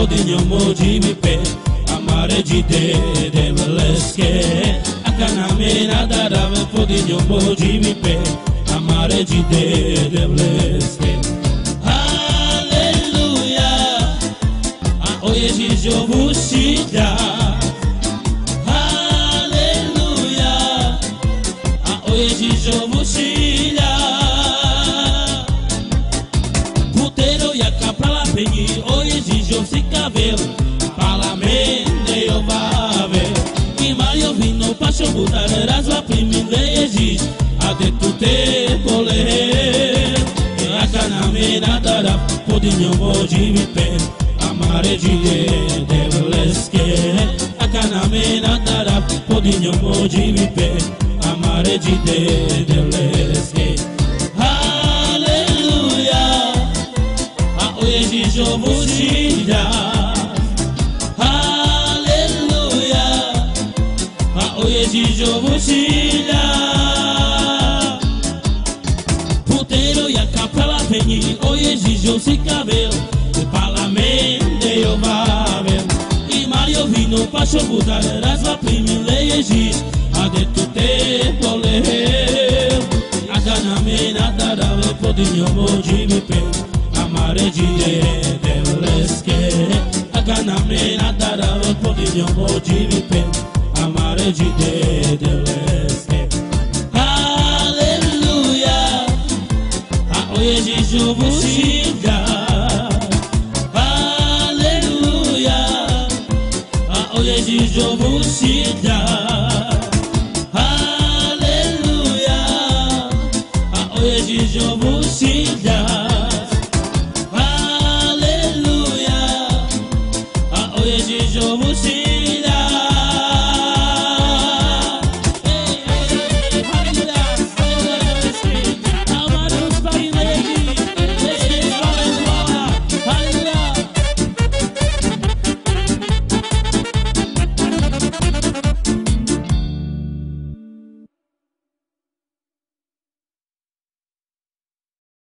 podinyomo jimipe amare jide devleske akaname nadarave podinyomo jimipe amare jide devleske Hallelujah oye jijo bushida Hallelujah oye jijo bushida Puteiro ya kapala pengi oye jijo sikavelo palamende yo bave e Mario vino pasho butare razva primile jijo ade tute pole akaname nadara podinyomo jimipe amare jide devleske akaname nadara podinyomo jimipe amare jide devleske Hallelujah oye jijo bushida Hallelujah oye jijo bushida Puteiro ya kapela penyi oye jijo sikavelo palamende yo babel e Mario vino pasho butare razva primile jijo ade tute pole akaname nadarave podinyomo jimipe amare jide devleske akaname nadarave podinyomo jimipe amare jide devleske Hallelujah oye jijo bushida Hallelujah oye jijo bushida